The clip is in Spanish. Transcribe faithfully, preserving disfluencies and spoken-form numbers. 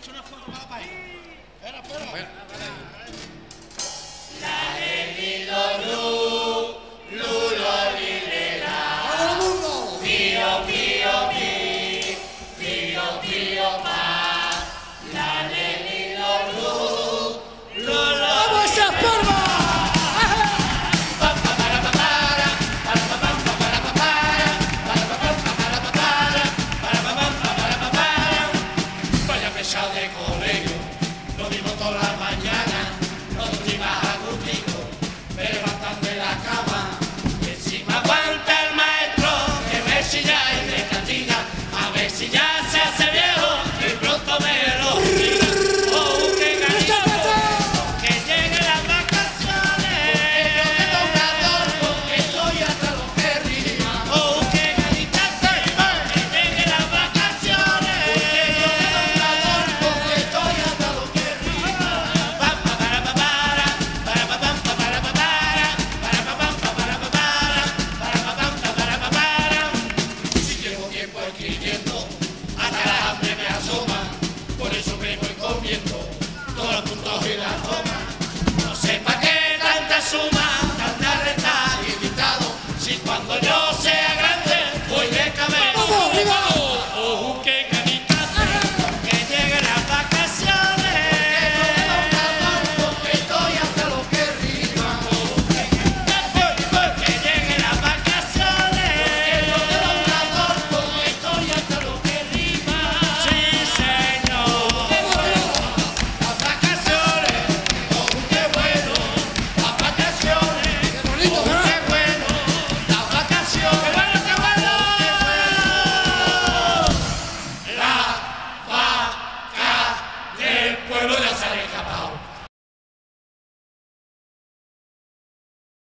hecho una foto para la página. Espera, espera. Bueno, La de Lu, Lulo Lilera. ¡Todo el mundo! Pío, pío, pi, pío, pío, pa. La de Lu, Lulo. ¡Vamos esas palmas! Vaya pesado de colegio, lo mismo toda la mañana.